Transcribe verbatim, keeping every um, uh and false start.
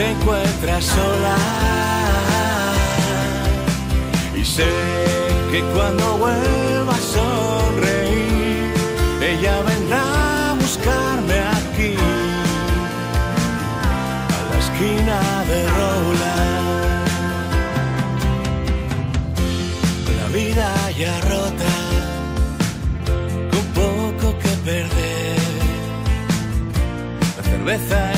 se encuentra sola. Y sé que cuando vuelva a sonreír, ella vendrá a buscarme aquí, a la esquina de Roland. La vida ya rota, con poco que perder, la cerveza